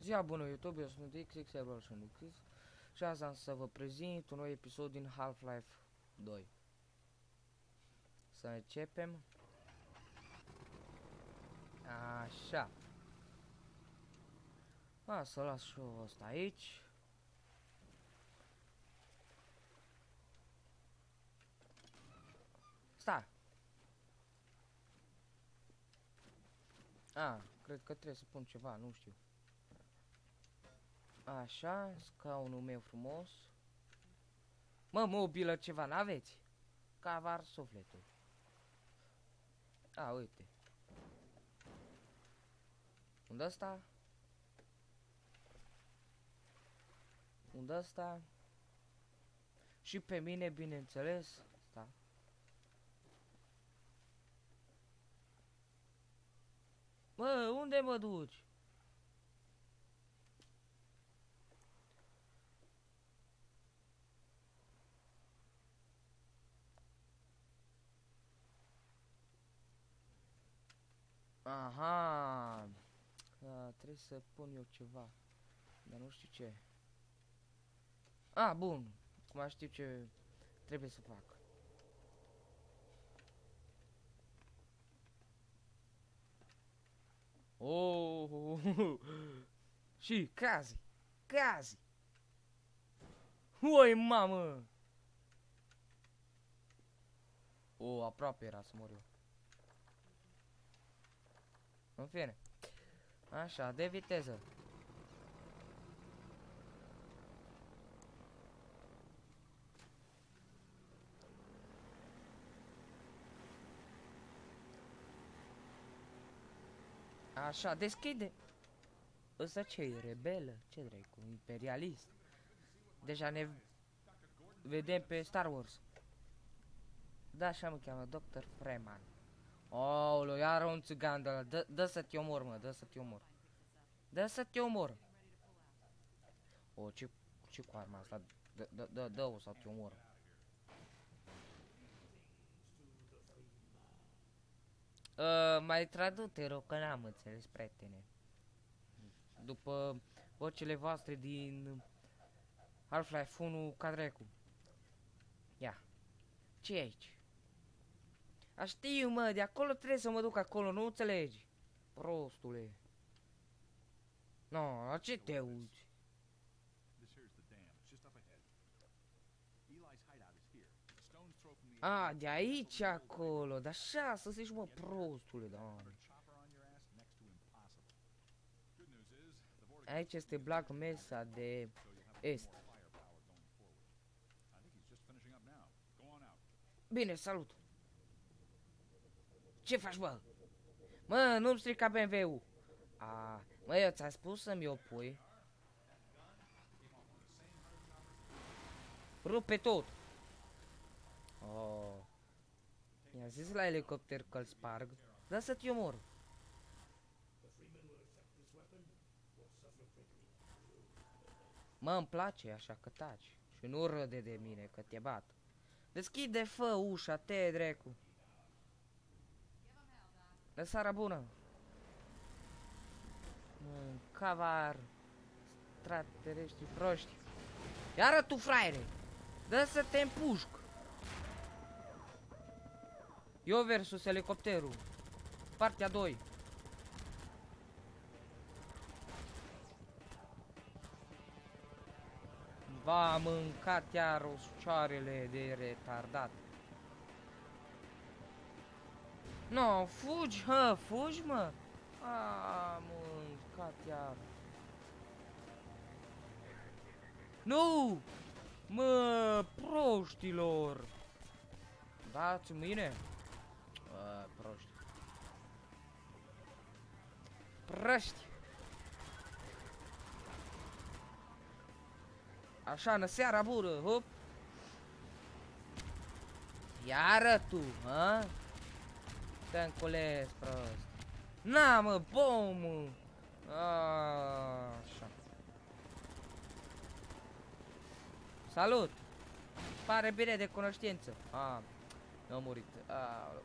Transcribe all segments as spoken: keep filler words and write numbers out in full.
Ziua bună YouTube, eu sunt X X Evolution X și azi am să vă prezint un nou episod din Half-Life doi. Să începem. Așa. A, să las și eu ăsta aici. Stai. A, cred că trebuie să pun ceva, nu știu. Așa, scaunul meu frumos. Mă, mobilă ceva, n-aveți? Cavar sufletul. A, uite. Unde ăsta? Unde ăsta? Și pe mine, bineînțeles. Sta. Mă, unde mă duci? Aha. A, trebuie să pun eu ceva. Dar nu știu ce. A, bun. Acum știu ce trebuie să fac. Oh, și cazi, cazi. Oi, mamă. O, aproape era să mor eu. În fine. Așa, de viteză. Așa, deschide. Ăsta ce e? Rebelă? Ce dracu? Imperialist? Deja ne vedem pe Star Wars. Da, așa mă cheamă, doctor Freeman. Aoleu, iară un țigan de ăla. Dă, dă să te omor, mă, dă să te omor. Dă să te omor. O, ce, ce cu arma asta? Dă, dă, dă, dă-o sau te omor. Uh, mai tradu, te rog, că n-am înțeles, prietene. După vocile voastre din Half-Life unu, ca dracu. Ia. Ce e aici? A, știu, mă, de acolo trebuie să mă duc acolo, nu înțelegi? Prostule. No, la ce te uiți? A, de aici acolo, dar așa să zici, mă, prostule, doamne. Aici este Black Mesa de Est. Bine, salut. Ce faci, bă? Mă, nu-mi strica B M W-ul. A, mă, eu ți-am spus să-mi o pui. Rupe tot. Oh. I-a zis la elicopter că-l sparg. Da să te omor. Mă, îmi place așa că taci. Și nu râde de mine că te bat. Deschide, fă ușa, te dracu. De seara bună. Mă, cavar. Extraterestri proști. Iară tu, fraiere. Dă să te împușc. Eu versus elicopterul. Partea doi. Va mâncat iar oscioarele de retardat. No, fugi, hă, fugi, mă. A, mâncat iar. Nu! Mă, proștilor. Dați mine. A, proști. Proști. Așa, în seara bună, hop. Iară tu, hă? Te încolezi, prost. Na, mă, bomă. Așa. Salut. Pare bine de cunoștință. A, n-am murit. Aoleu.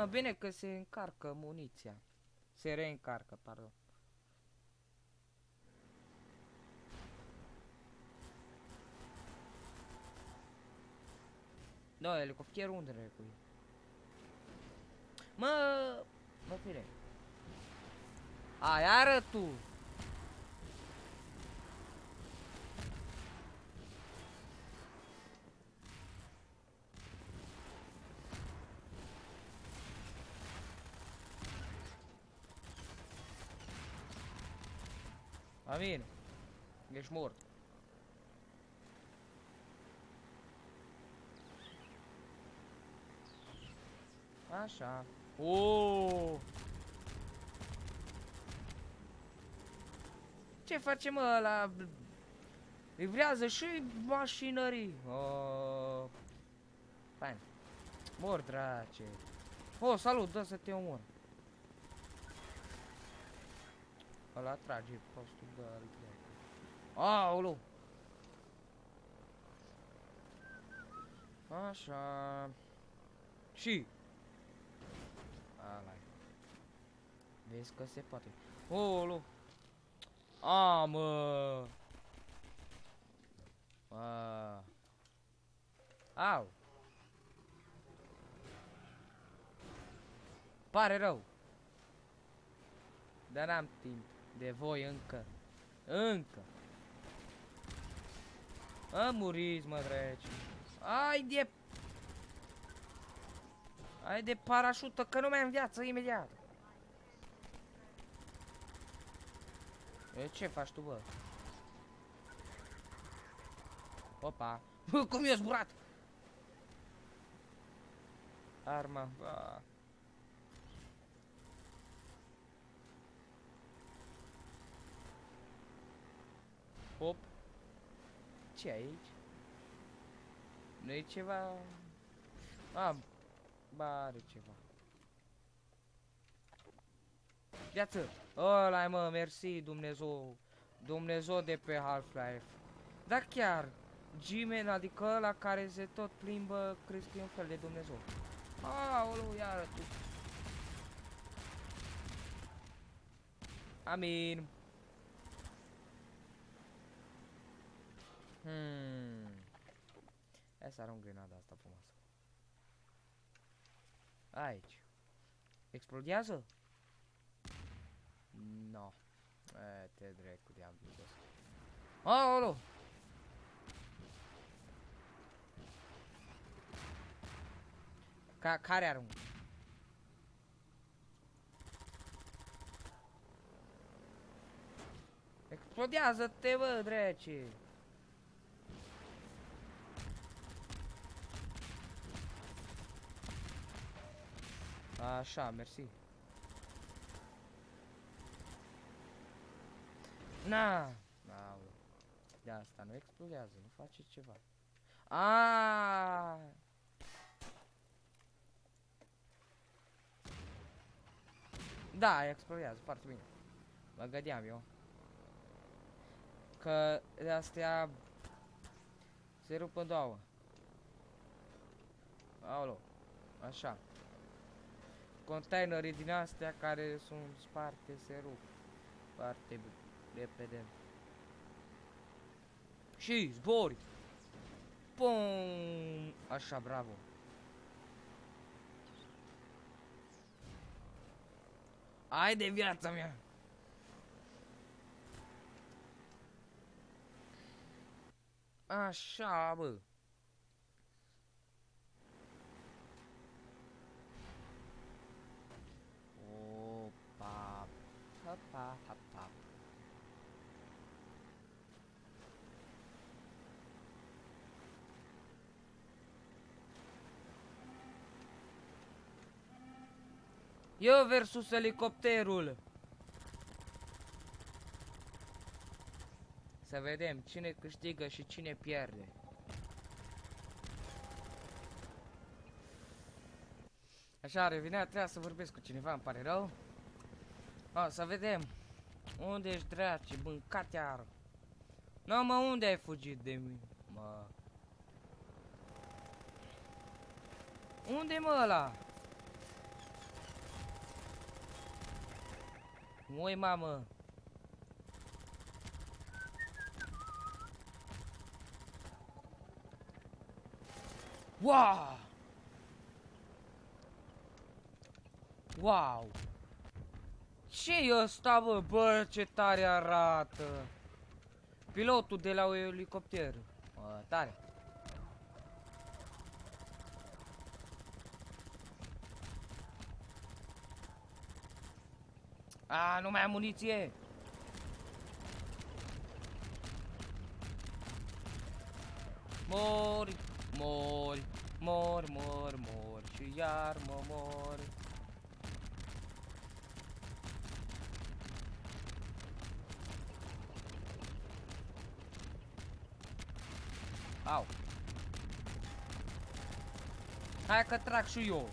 Mă, bine că se încarcă muniția. Se reîncarcă, pardon. Da, elicopterul unde e cu el? Mă, mă bine. Ai, ară tu! Amin. Ești mort. Așa. Oh! Ce face, mă, ăla? Livrează și mașinării. Oh. Fain. Mor, drace. Oh, salut, dă să te omor. Ăla trage prostul de al dracu. Aoleu. Așa. Și ala. Vezi că se poate. Olo. A, mă. A. Au. Pare rău. Dar n-am timp de voi încă. Încă. A, muriți, mă, dreci. Ai de... Ai de parașută, că nu mai am viață imediat. E, ce faci tu, bă? Opa. Cum i-a zburat? Arma. Ba. Hop. Ce aici? Nu-i ceva... A, ba, are ceva. Viață! Ăla-i, mă, mersi, Dumnezeu. Dumnezeu de pe Half-Life. Da, chiar, G-Man, adică ăla care se tot plimbă, crezi că e un fel de Dumnezeu. Aoleu, iară tu. Amin. Hmm. Hai să arunc grenada asta frumoasă. Aici. Explodează? No. E, te drecu de am dus. Aolo! Ca care arunc? Explodează-te, bă, drece! Așa, mersi. Na, na, de asta nu explodează, nu face ceva. A. Da, explodează foarte bine. Mă gândeam eu că de astea se rup în două. Aolo, așa. Containerii din astea care sunt sparte se rup foarte repede. Și zbori. Pum! Așa, bravo. Ai de viața mea. Așa, bă. Opa. Hapa, hapa. Eu versus elicopterul. Să vedem cine câștigă și cine pierde. Așa, revinea, trebuia să vorbesc cu cineva, îmi pare rău. O, să vedem. Unde ești, draci? Mâncat iar. Nu, mă, unde ai fugit de mine? Mă. Unde, mă, ăla? Ui, mamă. Wow! Wow! Ce-i ăsta, bă? Bă, ce tare arată! Pilotul de la un elicopter. Bă, tare. A, nu mai am muniție! Mori, mori, mori, mori, mori și iar mă mori. Au. Hai că trag și eu.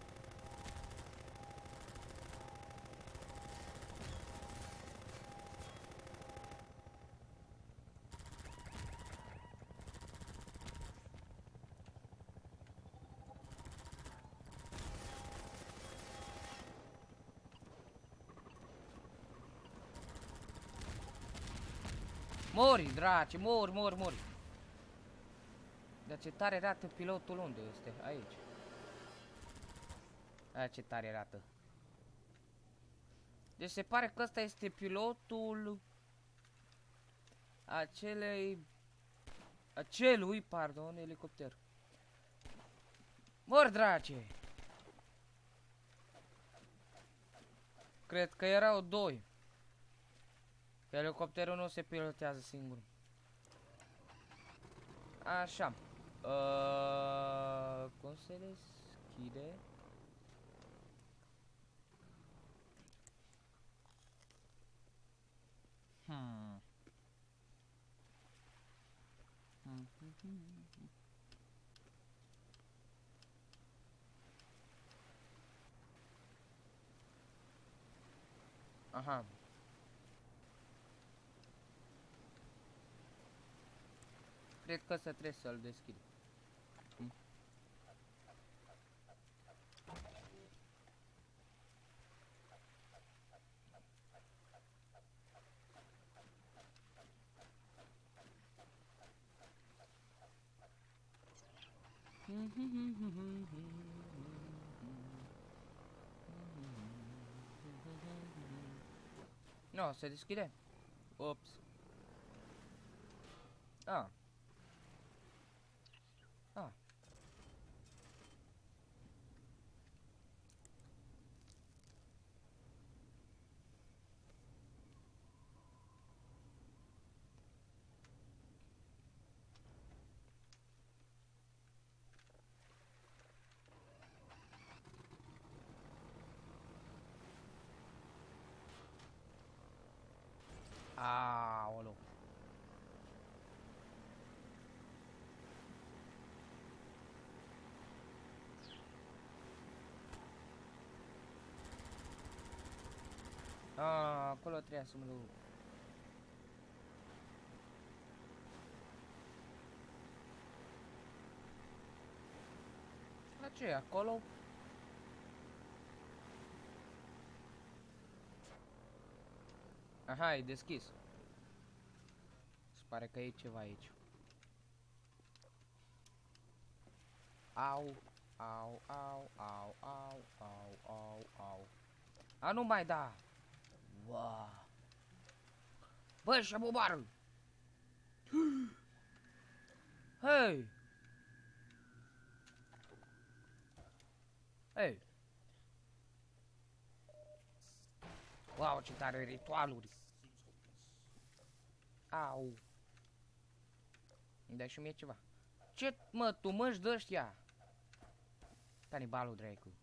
Mori, draci, mori, mori, mori. Dar ce tare arată pilotul, unde este? Aici. A, ce tare arată. Deci se pare că ăsta este pilotul acelei acelui, pardon, elicopter. Mor, drace! Cred că erau doi. Elicopterul nu se pilotează singur. Așa. Uh, cum se deschide? Hmm. Aha. Cred că să trebuie să-l deschid. Hmm. No, se deschide. Ups. Ah. Ah. Aoleu. Ah, acolo trebuia să mă duc. La ce e acolo? Aha, e deschis. Se pare că e ceva aici. Au, au, au, au, au, au, au, au. A, nu mai da. Wow. Bă, și bubarul. Hei. Hei. Wow, ce tare ritualuri. Au. Dai și mie ceva. Ce, mă, tu mă-și dă ăștia? Canibalul dracu.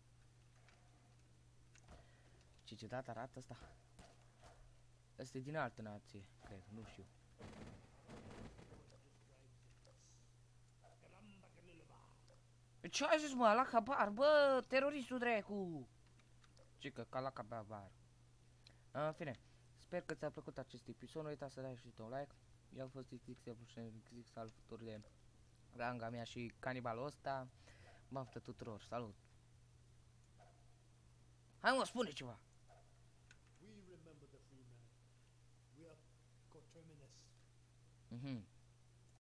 Ce ciudat arată asta. Asta e din altă nație, cred, nu știu. Ce ai zis, mă, la cabar, bă, teroristul dracu. Ce că, ca la cabar. În fine, sper că ți-a plăcut acest episod, nu uita să dai și tu un like. Eu am fost X X alături de ranga mea și canibalul ăsta. Baftă tuturor, salut! Hai mă, spune ceva! we are coterminous. Mhm.